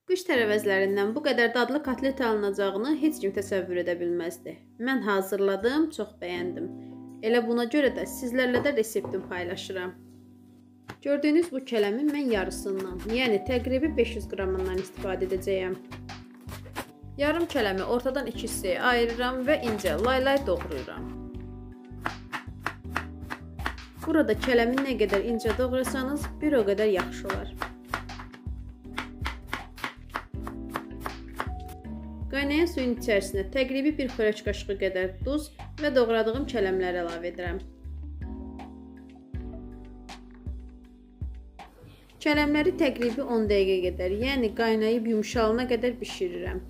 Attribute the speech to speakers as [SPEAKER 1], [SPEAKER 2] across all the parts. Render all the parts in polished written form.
[SPEAKER 1] Qış tərəvəzlərindən bu qədər dadlı kotlet alınacağını heç kim təsəvvür edə bilməzdi. Mən hazırladım, çox bəyəndim. Elə buna görə də sizlərlə də reseptimi paylaşıram. Gördüyünüz bu kələmin mən yarısından, yəni təqribi 500 qramından istifadə edəcəyəm. Yarım kələmi ortadan iki hissəyə ayırıram və incə laylay doğrayıram. Burada kələmi nə qədər incə doğrasanız, bir o qədər yaxşı olar. Qaynayan suyun içərisinə təqribi bir xörək qaşığı qədər duz və doğradığım kələmləri əlavə edirəm. Kələmləri təqribi 10 dəqiqə qədər, yəni qaynayıb yumşalana qədər bişirirəm.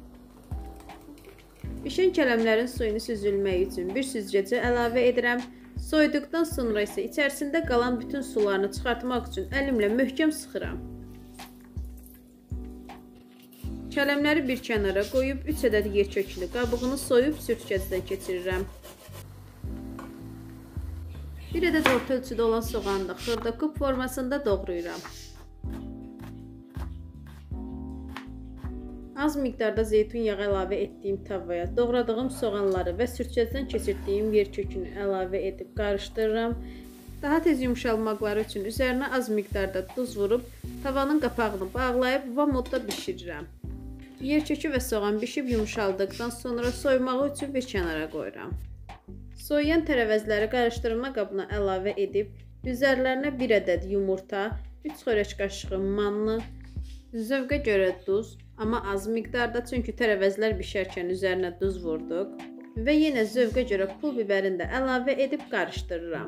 [SPEAKER 1] Bişən kələmlərin suyunu süzülmək üçün bir süzgəcə əlavə edirəm. Soyuduqdan sonra isə içərisində qalan bütün sularını çıxartmaq üçün əlimlə möhkəm sıxıram. Kələmləri bir kənara qoyub 3 ədəd yerköklü qabığını soyub sürtgəcdən keçirirəm. Bir ədəd orta ölçüdə olan soğanı da xırda kub formasında doğrayıram. Az miqdarda zeytun yağı əlavə etdiyim tavaya doğradığım soğanları və sürtgəcdən keçirdiyim yerkökünü əlavə edib qarışdırıram. Daha tez yumşalmaqları üçün üzərinə az miqdarda duz vurub tavanın qapağını bağlayıb va modda bişirirəm. Yerkökü və soğan bişib yumşaldıqdan sonra soymağı üçün bir kənara qoyuram. Soyuyan tərəvəzləri qarışdırma qabına əlavə edib, üzərlərinə 1 ədəd yumurta, 3 xörək qaşığı manlı, zövqə görə duz, amma az miqdarda, çünki tərəvəzlər bişərkən üzərinə duz vurduq və yenə zövqə görə pul bibərini də əlavə edib qarışdırıram.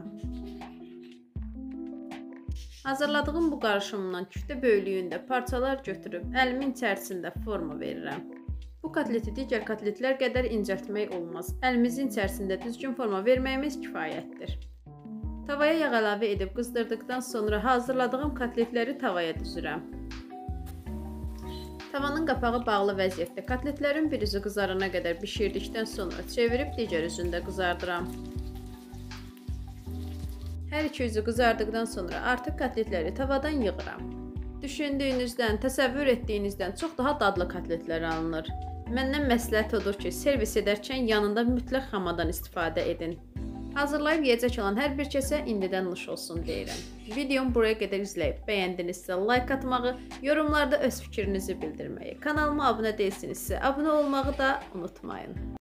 [SPEAKER 1] Hazırladığım bu qarışımdan küftə böyüklüyündə parçalar götürüb əlimin içərisində forma verirəm. Bu kotleti digər kotletlər qədər incəltmək olmaz. Əlimizin içərisində düzgün forma verməyimiz kifayətdir. Tavaya yağ əlavə edib qızdırdıqdan sonra hazırladığım kotletləri tavaya düzürəm. Tavanın qapağı bağlı vəziyyətdə kotletlərin bir üzü qızarana qədər bişirdikdən sonra çevirib digər üzündə qızardıram. Hər iki üzü qızardıqdan sonra artıq kotletləri tavadan yığıram. Düşündüyünüzdən, təsəvvür etdiyinizdən çox daha dadlı kotletlər alınır. Məndən məsləhət odur ki, servis edərkən yanında mütləq xamadan istifadə edin. Hazırlayıb yeyəcək olan hər bir kəsə indidən nuş olsun deyirəm. Videomu buraya qədər izləyib bəyəndinizsə like atmağı, yorumlarda öz fikrinizi bildirməyi, kanalıma abunə deyilsinizsə abunə olmağı da unutmayın.